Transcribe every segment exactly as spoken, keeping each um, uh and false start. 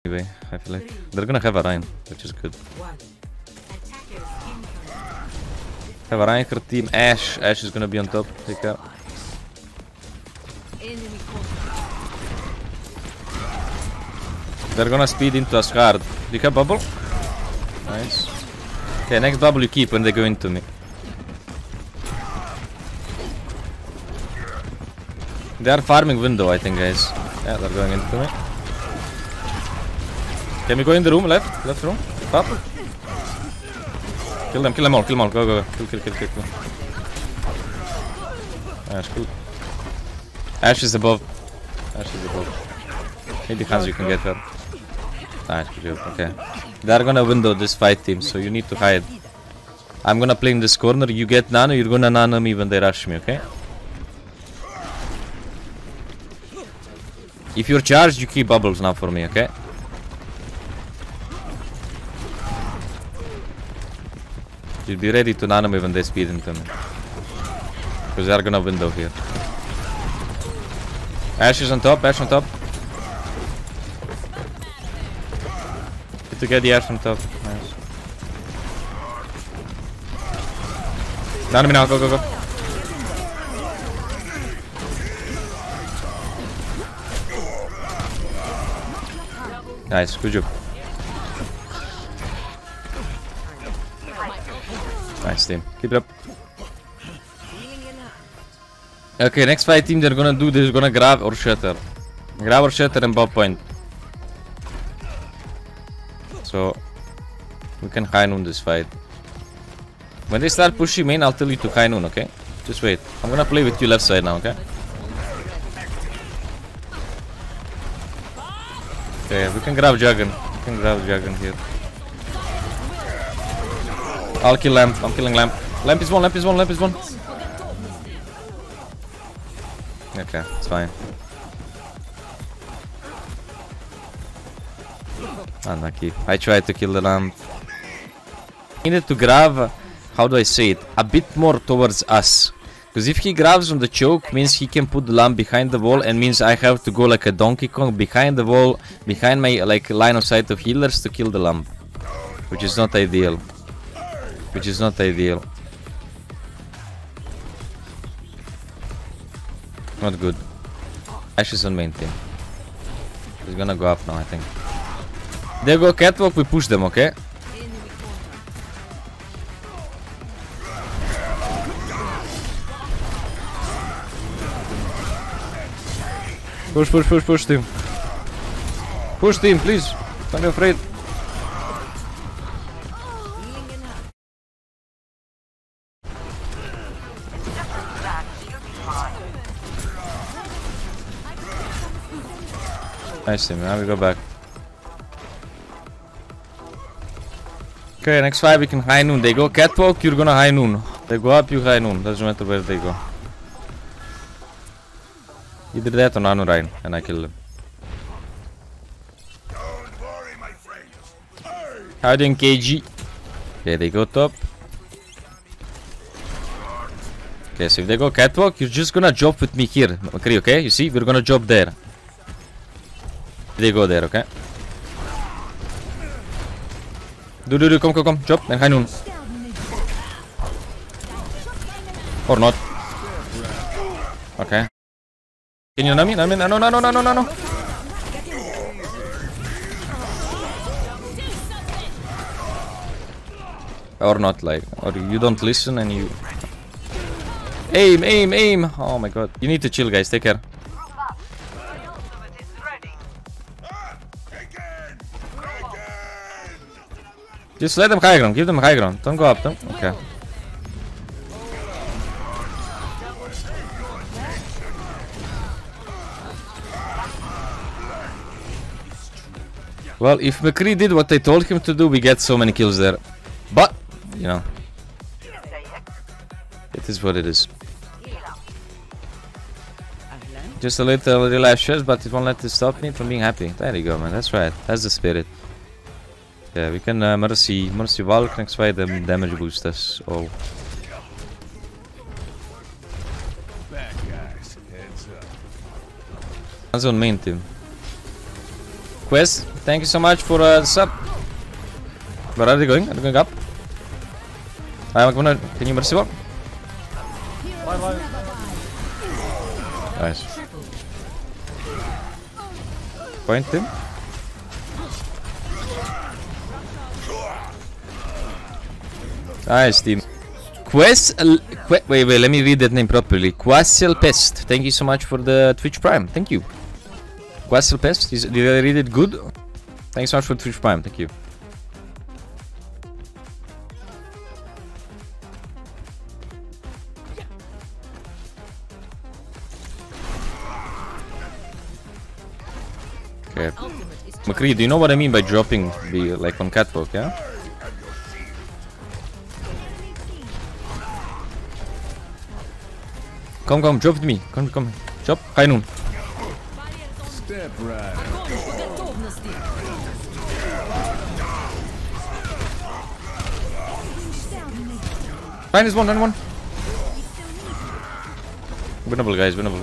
anyway, I feel like. They're gonna have a Rein, which is good. Have a Reinhardt team. Ashe. Ashe is gonna be on top. Take care. They're gonna speed into us hard. Do you have bubble? Nice. Okay, next bubble you keep when they go into me. They are farming window, I think, guys. Yeah, they're going into me. Can we go in the room? Left? Left room? Top? Kill them, kill them all, kill them all. Go, go, go. Kill, kill, kill, kill, kill. Ashe, cool. Ashe is above. Ashe is above. Maybe Hans, you can get her. Nice, good job. Okay. They are gonna window this fight team, so you need to hide. I'm gonna play in this corner. You get nano, you're gonna nano me when they rush me, okay? If you're charged, you keep bubbles now for me, okay? You'll be ready to nano me when they speed into me. Because they are gonna window here. Ashe is on top, Ashe on top. Need to get the Ashe on top. Nice. Nano me now, go, go, go. Nice, good job. Nice team. Keep it up. Okay, next fight team they're gonna do, they're gonna grab or shatter. Grab or shatter and bob point. So we can high noon this fight. When they start pushing main, I'll tell you to high noon, okay? Just wait. I'm gonna play with you left side now, okay? Okay, we can grab Jagan. We can grab Jagan here. I'll kill Lamp. I'm killing Lamp. Lamp is one, Lamp is one, Lamp is one. Okay, it's fine. Unlucky. I tried to kill the Lamp. Needed to grab, how do I say it, a bit more towards us. Because if he grabs on the choke, means he can put the lamp behind the wall, and means I have to go like a Donkey Kong behind the wall, behind my like line of sight of healers to kill the lamp. Which is not ideal. Which is not ideal. Not good. Ashe is on main team. He's gonna go up now, I think. They go catwalk, we push them, okay? Push, push, push, push team. Push team, please. Don't be afraid. Nice team, now we go back. Okay, next five we can high noon. They go catwalk, you're gonna high noon. They go up, you high noon. Doesn't matter where they go. Either that or nano Rein, and I kill them. How doing K G? Okay, they go top. Okay, so if they go catwalk, you're just gonna drop with me here, McCree, okay? You see, we're gonna drop there. They go there, okay? Do, do, do, come, come, come, drop, and high noon. Or not. Okay. Can you nami? Nami? No, no, no, no, no, no, no. Or not, like, or you don't listen and you... Aim, aim, aim! Oh my god. You need to chill, guys, take care. Just let them high ground, give them high ground. Don't go up them. Okay. Well, if McCree did what I told him to do, we get so many kills there. But, you know, it is what it is. Just a little real life stress, but it won't let it stop me from being happy. There you go, man. That's right. That's the spirit. Yeah, we can uh, Mercy, Mercy Valk next fight, them damage boost us all. Hands on main team. Quest, thank you so much for uh, the sub. Where are they going? Are they going up? I'm gonna. Can you mercy walk? Nice. Point him. Nice team. Quest. Qu wait, wait. Let me read that name properly. Quasselpest. Thank you so much for the Twitch Prime. Thank you. Quasselpest. Is, did I read it good? Thanks so much for Twitch Prime. Thank you. Okay. McCree, do you know what I mean by dropping the like on catwalk? Yeah. Come, come, drop with me. Come, come. Drop. High noon. Step right. Minus one, and one. Winnable, guys, winnable.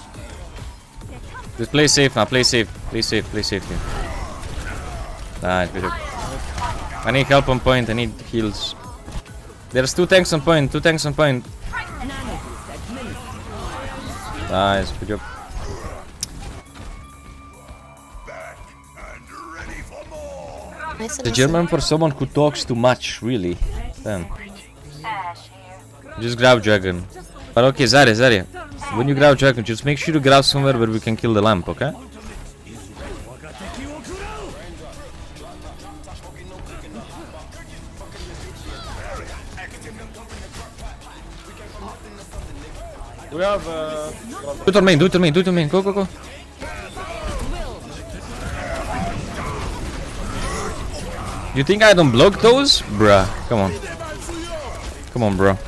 Just play safe now, play safe. Play safe, play safe here. Nice, good job. I need help on point, I need heals. There's two tanks on point, two tanks on point. Nice, good job. The German for someone who talks too much, really. Damn. Just grab dragon. But okay, Zarya, Zarya. When you grab dragon, just make sure to grab somewhere where we can kill the lamp, okay? Do we have uh... Do it on main, do it on main, do it on main. Go, go, go. You think I don't block those? Bruh, come on. Come on, bro.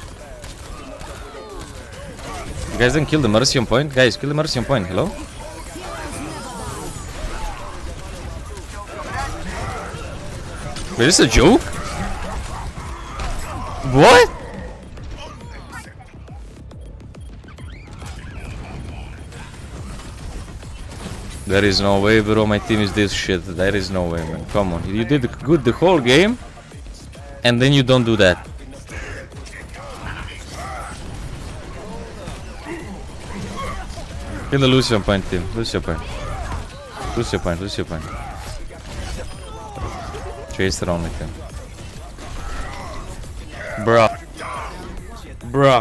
You guys didn't kill the Mercy on point? Guys, kill the Mercy on point. Hello? Wait, is this a joke? What? There is no way, bro. My team is this shit. There is no way, man. Come on. You did good the whole game, and then you don't do that. Kill the Lucian point, team. Lucian point. Lucian point, Lucian point. Chase around with him. Bruh. Bruh.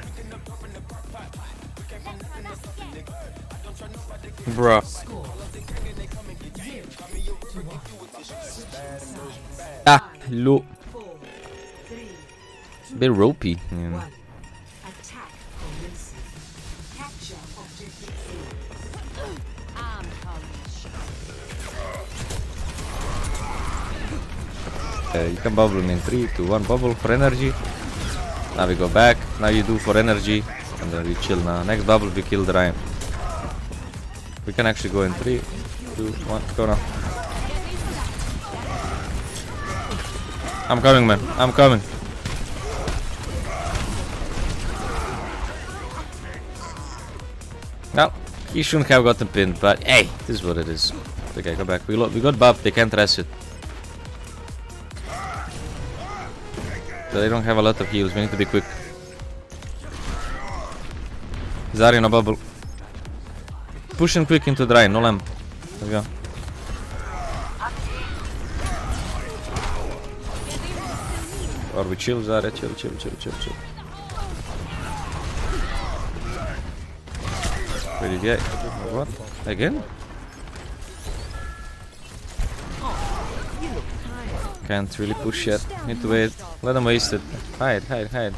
Bruh. Ah, low. Bit ropey. Yeah. Uh, you can bubble in three, two, one, bubble for energy. Now we go back. Now you do for energy, and then we chill. Now next bubble we kill the Ryan. We can actually go in three, two, one, go now. I'm coming, man. I'm coming. Well, he shouldn't have gotten pinned, but hey, this is what it is. Okay, go back. We, we got buff. They can't rest it. They don't have a lot of heals. We need to be quick. Zarya in a bubble. Push him quick into the Ryan. No lamp. There we go. Or we chill, Zarya. Chill, chill, chill, chill, chill. Where did he get? What? Again? Can't really push yet. Need to wait. Let them waste it. Hide, hide, hide.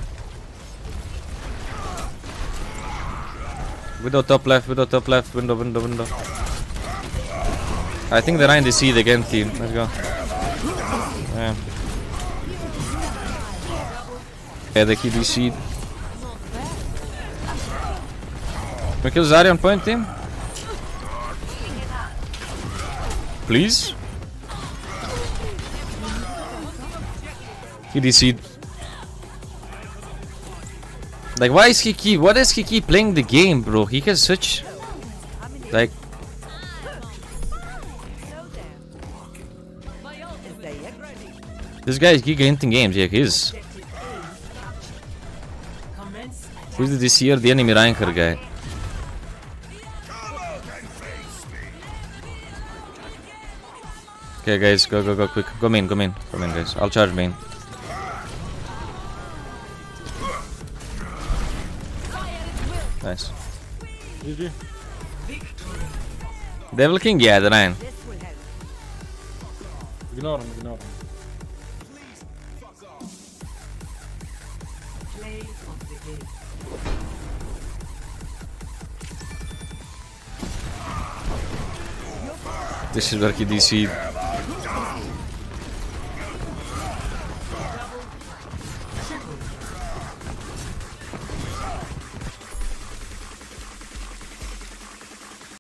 Widow top left, widow top left, window, window, window. I think they're in the seed again, team. Let's go. Yeah. Yeah, they keep the seed. Can we kill Zarya on point, team? Please? He D C'd. Like, why is he keep? What does he keep playing the game, bro? He has such, like, This guy is giga hinting games, yeah, he is. Who's the D C here? The enemy ranker guy. Okay, guys, go, go, go, quick. Go main, go main. Go main, guys. I'll charge main. Nice. G G. Devil King, yeah, the nine. Ignore him, ignore him. This is where he D C'd.